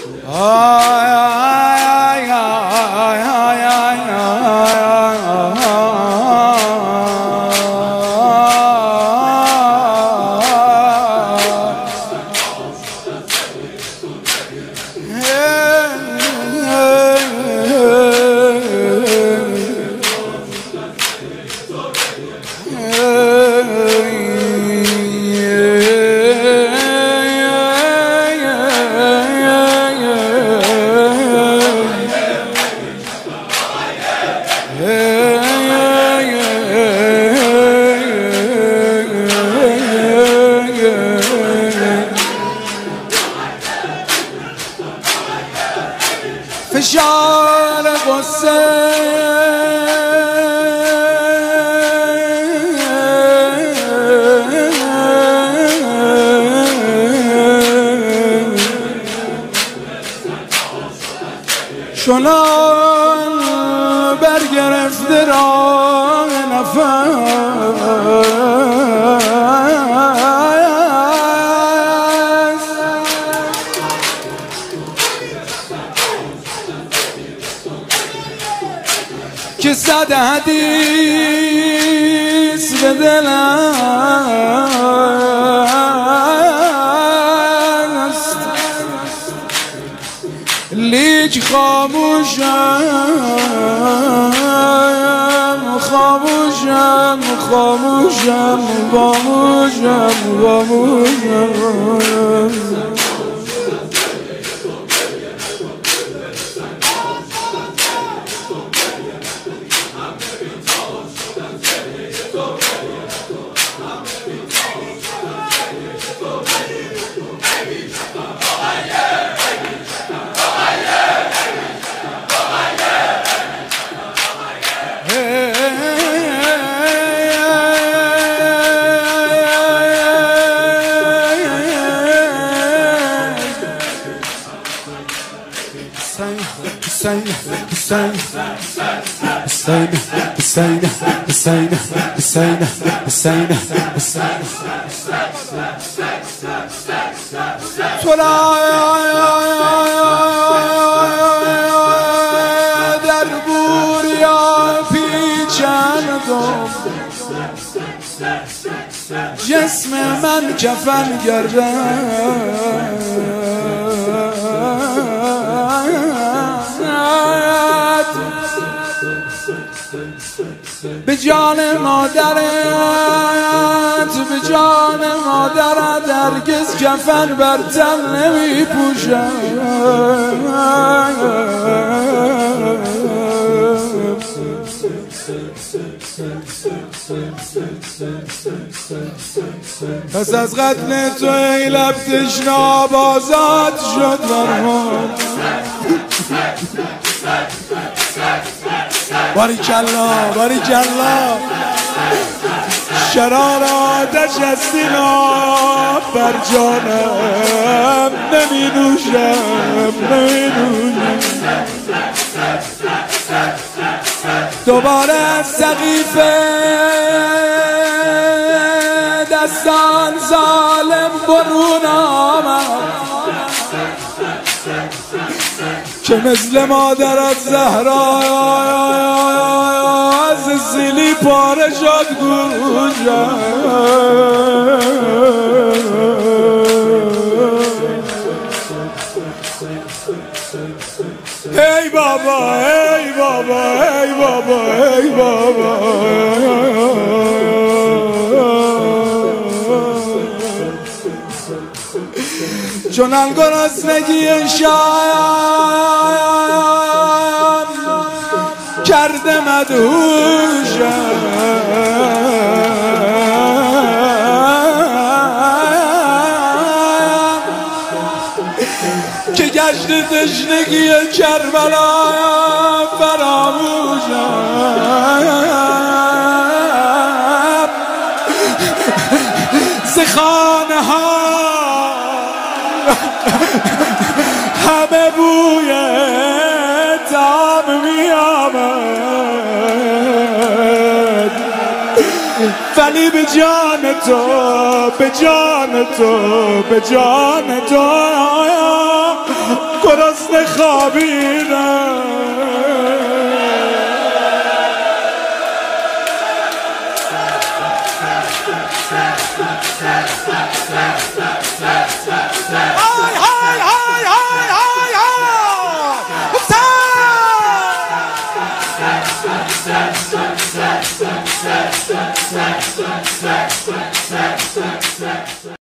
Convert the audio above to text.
فشار غصه چنان برگرفته راه نفس که زد حدیث به دلم است لیک خاموشم خاموشم خاموشم خاموشم خاموشم تو را در بوریا پیچاندم جسم من کفن گردد به جان مادرت به جان مادرت هرگز کفن بر تن نمی پوشم پس از قتل تو ای لب تشناب آزاد شد مرمان باریکالله باریکالله شرار آتش از آب بر جانم نمی نوشم نمی نوشم دوباره از سقیفه دستان ظالم برون آمد که مثل مادرت زهرا از زیلی پاره شد گوشم ای بابا ای بابا ای بابا ای بابا چنان گرسنگی شام کرده مدهوشم که گشت تشنگی کربلا فراموشم ز خانه ها همه بوی طعام می آمد ولی به جان تو به جان تو به جان تو گرسنه خوابیدم. های های های های های های